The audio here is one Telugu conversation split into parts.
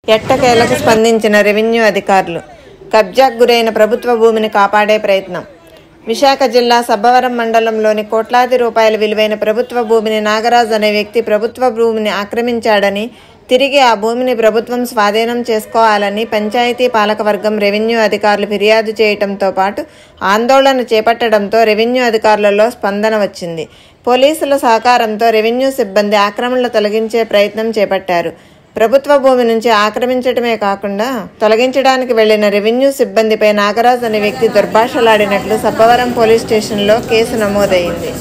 ఎట్టకేలకు స్పందించిన రెవెన్యూ అధికారులు. కబ్జాకు గురైన ప్రభుత్వ భూమిని కాపాడే ప్రయత్నం. విశాఖ జిల్లా సబ్బవరం మండలంలోని కోట్లాది రూపాయల విలువైన ప్రభుత్వ భూమిని నాగరాజ్ అనే వ్యక్తి ప్రభుత్వ భూమిని ఆక్రమించాడని, తిరిగి ఆ భూమిని ప్రభుత్వం స్వాధీనం చేసుకోవాలని పంచాయతీ పాలకవర్గం రెవెన్యూ అధికారులు ఫిర్యాదు చేయడంతో పాటు ఆందోళన చేపట్టడంతో రెవెన్యూ అధికారులలో స్పందన వచ్చింది. పోలీసుల సహకారంతో రెవెన్యూ సిబ్బంది ఆక్రమణలు తొలగించే ప్రయత్నం చేపట్టారు. ప్రభుత్వ భూమి నుంచి ఆక్రమించడమే కాకుండా తొలగించడానికి వెళ్లిన రెవెన్యూ సిబ్బందిపై నాగరాజ్ అనే వ్యక్తి దుర్భాషలాడినట్లు సబ్బవరం పోలీస్ స్టేషన్లో కేసు నమోదైంది.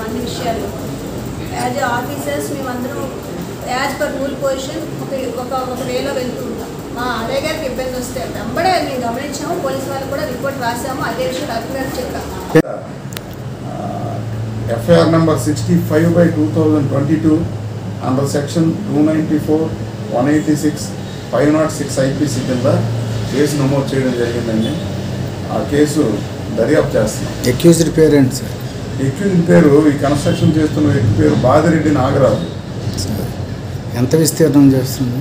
FIR number 65/2022 under section 294, 186, 506 IPC కింద కేసు నమోదు చేయడం జరిగిందండి. ఆ కేసు దర్యాప్తు చేస్తున్నాం. అక్యూజ్డ్ పేరు ఏంటి సార్? అక్యూజ్డ్ పేరు ఈ కన్స్ట్రక్షన్ చేస్తున్న వ్యక్తి పేరు బాదిరెడ్డి నాగరాజు. ఎంత విస్తీర్ణం చేస్తుంది?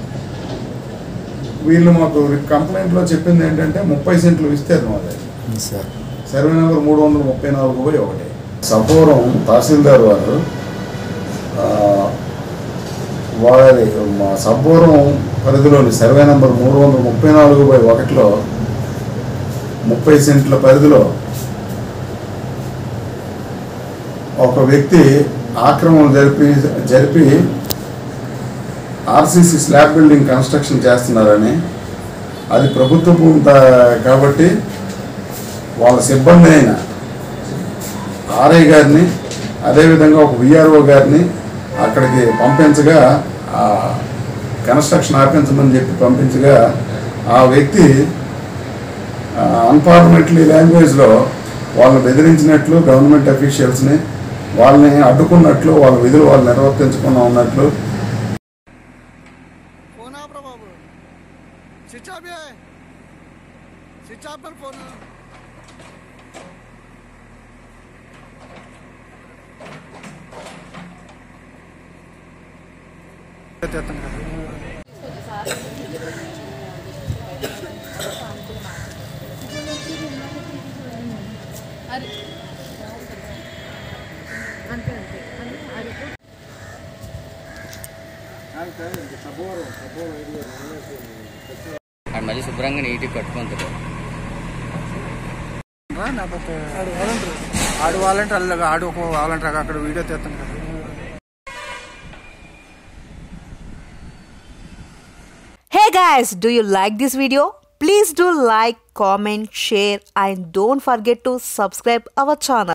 వీళ్ళు మాకు కంప్లైంట్లో చెప్పింది ఏంటంటే 30 సెంట్లు విస్తీర్ణం అదే సార్. Survey number 334/1. సబ్బవరం తహసీల్దార్ వారి సబ్బవరం పరిధిలోని సర్వే నెంబర్ 334/1లో 30 సెంట్ల పరిధిలో ఒక వ్యక్తి ఆక్రమణ జరిపి RCC స్లాబ్ బిల్డింగ్ కన్స్ట్రక్షన్ చేస్తున్నారని, అది ప్రభుత్వ భూమి కాబట్టి వాళ్ళ సిబ్బంది అయిన RI గారిని అదేవిధంగా ఒక VRO గారిని అక్కడికి పంపించగా, కన్స్ట్రక్షన్ ఆపించమని చెప్పి పంపించగా, ఆ వ్యక్తి అన్పార్లమెంటరీ లాంగ్వేజ్లో వాళ్ళని బెదిరించినట్లు, గవర్నమెంట్ అఫీషియల్స్ని వాళ్ళని అడ్డుకున్నట్లు, వాళ్ళ విధులు వాళ్ళు నిర్వర్తించకుండా ఉన్నట్లు మళ్ళీ శుభ్రంగా నీట్గా కట్టుకుంటారు. ఆడు వాలంటీర్ ఆడు ఒక వాలంటీర్ అక్కడ వీడియో తీస్తాను కదా. Hey guys, do you like this video? Please do like, comment, share and don't forget to subscribe our channel.